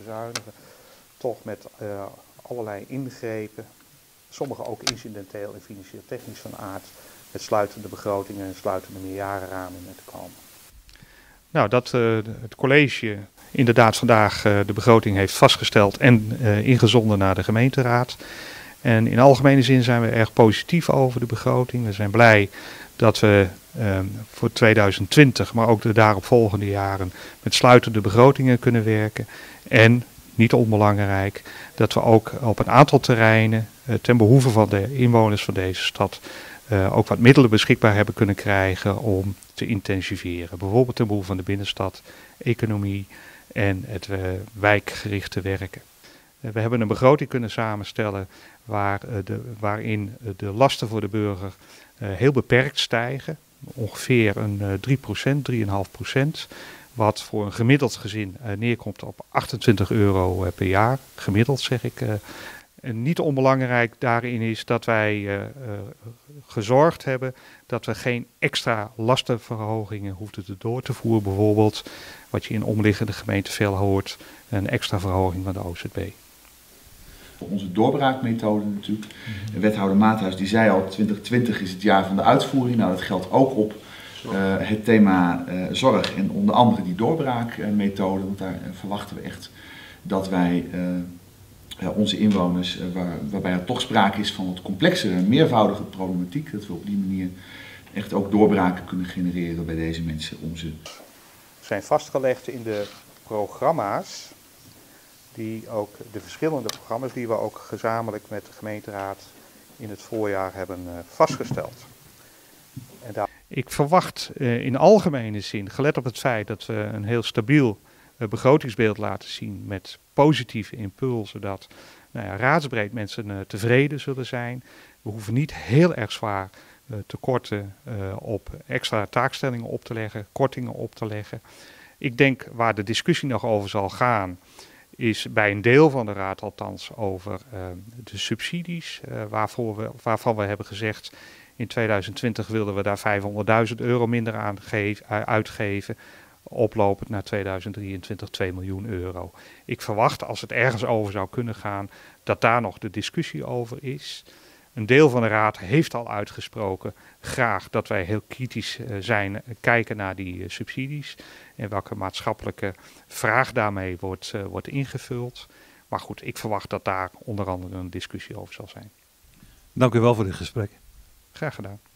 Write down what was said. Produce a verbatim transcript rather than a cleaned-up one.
bezuinigen, toch met uh, allerlei ingrepen, sommige ook incidenteel en financieel-technisch van aard, met sluitende begrotingen en sluitende meerjarenramingen te komen. Nou, dat uh, het college inderdaad vandaag uh, de begroting heeft vastgesteld en uh, ingezonden naar de gemeenteraad. En in algemene zin zijn we erg positief over de begroting. We zijn blij dat we uh, voor tweeduizend twintig, maar ook de daaropvolgende jaren met sluitende begrotingen kunnen werken. En, niet onbelangrijk, dat we ook op een aantal terreinen uh, ten behoeve van de inwoners van deze stad uh, ook wat middelen beschikbaar hebben kunnen krijgen om te intensiveren. Bijvoorbeeld ten behoeve van de binnenstad, economie en het uh, wijkgerichte werken. Uh, we hebben een begroting kunnen samenstellen waar, uh, de, waarin uh, de lasten voor de burger uh, heel beperkt stijgen. Ongeveer een uh, drie procent, drie komma vijf procent. Wat voor een gemiddeld gezin uh, neerkomt op achtentwintig euro uh, per jaar. Gemiddeld zeg ik. Uh, en niet onbelangrijk daarin is dat wij uh, uh, gezorgd hebben dat we geen extra lastenverhogingen hoefden te door te voeren. Bijvoorbeeld wat je in omliggende gemeenten veel hoort, een extra verhoging van de O Z B. Onze doorbraakmethode natuurlijk. De wethouder Maathuis die zei al, twintig twintig is het jaar van de uitvoering. Nou, dat geldt ook op uh, het thema uh, zorg en onder andere die doorbraakmethode. Want daar uh, verwachten we echt dat wij uh, uh, onze inwoners, uh, waar, waarbij er toch sprake is van wat complexere, meervoudige problematiek, dat we op die manier echt ook doorbraken kunnen genereren bij deze mensen om ze. Zijn vastgelegd in de programma's. Die ook de verschillende programma's die we ook gezamenlijk met de gemeenteraad in het voorjaar hebben uh, vastgesteld. En daar... Ik verwacht uh, in algemene zin, gelet op het feit dat we een heel stabiel uh, begrotingsbeeld laten zien met positieve impulsen, dat nou ja, raadsbreed mensen uh, tevreden zullen zijn. We hoeven niet heel erg zwaar uh, tekorten uh, op extra taakstellingen op te leggen, kortingen op te leggen. Ik denk waar de discussie nog over zal gaan, is bij een deel van de raad althans over uh, de subsidies, uh, waarvoor we, waarvan we hebben gezegd in tweeduizend twintig wilden we daar vijfhonderdduizend euro minder aan geef, uh, uitgeven, oplopend naar tweeduizend drieëntwintig twee miljoen euro. Ik verwacht als het ergens over zou kunnen gaan dat daar nog de discussie over is. Een deel van de raad heeft al uitgesproken graag dat wij heel kritisch uh, zijn, uh, kijken naar die uh, subsidies en welke maatschappelijke vraag daarmee wordt, uh, wordt ingevuld. Maar goed, ik verwacht dat daar onder andere een discussie over zal zijn. Dank u wel voor dit gesprek. Graag gedaan.